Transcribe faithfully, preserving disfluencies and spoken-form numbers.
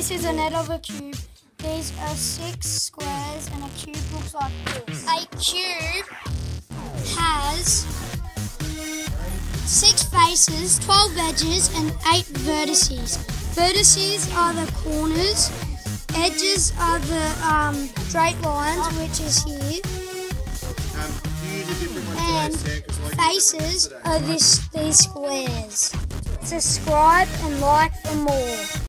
this is an edge of a cube. These are six squares and a cube looks like this. A cube has six faces, twelve edges and eight vertices. Vertices are the corners, edges are the um, straight lines, which is here, and faces are this, these squares. Subscribe and like for more.